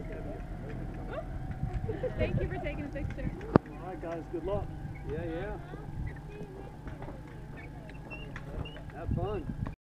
Thank you for taking a picture. All right, guys. Good luck. Yeah. Have fun.